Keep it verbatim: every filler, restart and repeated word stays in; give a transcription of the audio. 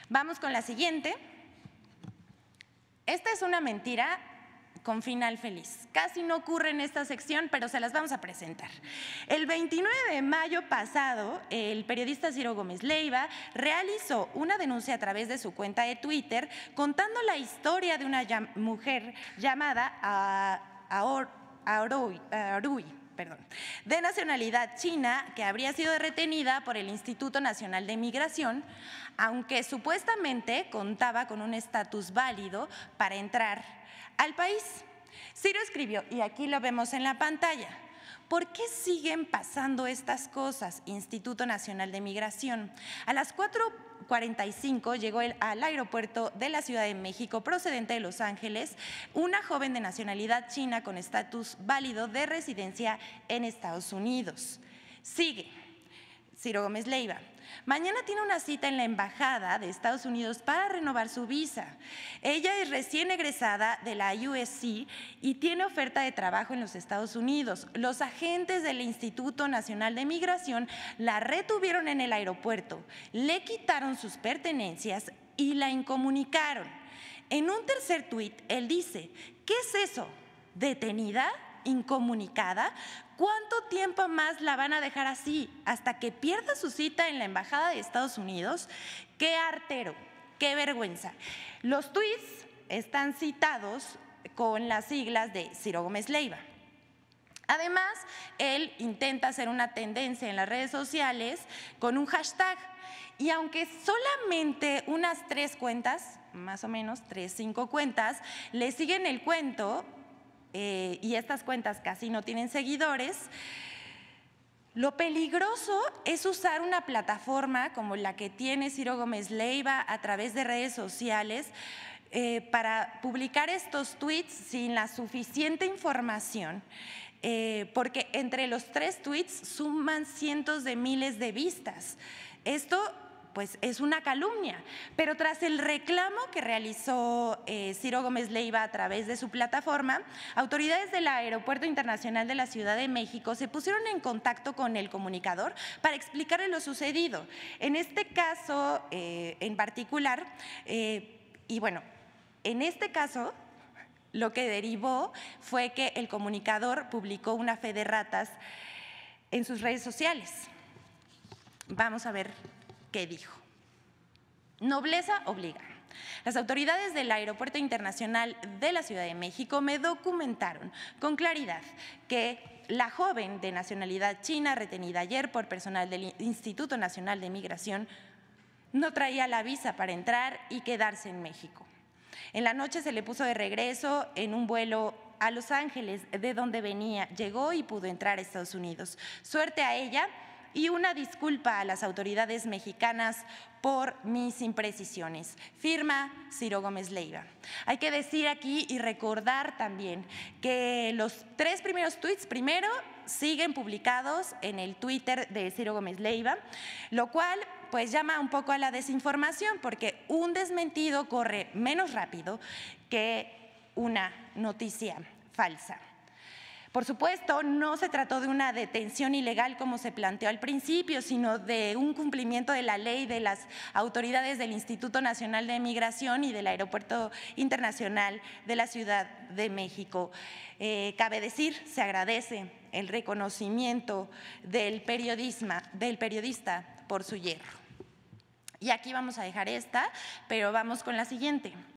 Vamos con la siguiente. Esta es una mentira con final feliz. Casi no ocurre en esta sección, pero se las vamos a presentar. El veintinueve de mayo pasado, el periodista Ciro Gómez Leiva realizó una denuncia a través de su cuenta de Twitter contando la historia de una llam- mujer llamada Aorui, Aorui perdón, de nacionalidad china que habría sido retenida por el Instituto Nacional de Migración, aunque supuestamente contaba con un estatus válido para entrar al país. Ciro escribió, y aquí lo vemos en la pantalla: ¿por qué siguen pasando estas cosas? Instituto Nacional de Migración. A las cuatro cuarenta y cinco llegó el, al aeropuerto de la Ciudad de México procedente de Los Ángeles una joven de nacionalidad china con estatus válido de residencia en Estados Unidos. Sigue Ciro Gómez Leiva. Mañana tiene una cita en la Embajada de Estados Unidos para renovar su visa. Ella es recién egresada de la U S C y tiene oferta de trabajo en los Estados Unidos. Los agentes del Instituto Nacional de Migración la retuvieron en el aeropuerto, le quitaron sus pertenencias y la incomunicaron. En un tercer tuit, él dice: ¿qué es eso? ¿Detenida? ¿Incomunicada? ¿Cuánto tiempo más la van a dejar así? ¿Hasta que pierda su cita en la Embajada de Estados Unidos? ¡Qué artero! ¡Qué vergüenza! Los tuits están citados con las siglas de Ciro Gómez Leiva. Además, él intenta hacer una tendencia en las redes sociales con un hashtag. Y aunque solamente unas tres cuentas, más o menos tres, cinco cuentas, le siguen el cuento, Eh, y estas cuentas casi no tienen seguidores, lo peligroso es usar una plataforma como la que tiene Ciro Gómez Leiva a través de redes sociales eh, para publicar estos tweets sin la suficiente información, eh, porque entre los tres tweets suman cientos de miles de vistas. Esto pues es una calumnia, pero tras el reclamo que realizó eh, Ciro Gómez Leiva a través de su plataforma, autoridades del Aeropuerto Internacional de la Ciudad de México se pusieron en contacto con el comunicador para explicarle lo sucedido. En este caso eh, en particular, eh, y bueno, en este caso lo que derivó fue que el comunicador publicó una fe de ratas en sus redes sociales. Vamos a ver ¿qué dijo? Nobleza obliga. Las autoridades del Aeropuerto Internacional de la Ciudad de México me documentaron con claridad que la joven de nacionalidad china retenida ayer por personal del Instituto Nacional de Migración no traía la visa para entrar y quedarse en México. En la noche se le puso de regreso en un vuelo a Los Ángeles, de donde venía, llegó y pudo entrar a Estados Unidos. Suerte a ella y una disculpa a las autoridades mexicanas por mis imprecisiones. Firma Ciro Gómez Leiva. Hay que decir aquí y recordar también que los tres primeros tuits primero siguen publicados en el Twitter de Ciro Gómez Leiva, lo cual pues llama un poco a la desinformación, porque un desmentido corre menos rápido que una noticia falsa. Por supuesto, no se trató de una detención ilegal como se planteó al principio, sino de un cumplimiento de la ley de las autoridades del Instituto Nacional de Migración y del Aeropuerto Internacional de la Ciudad de México. Eh, cabe decir, se agradece el reconocimiento del, periodismo, del periodista por su hierro. Y aquí vamos a dejar esta, pero vamos con la siguiente.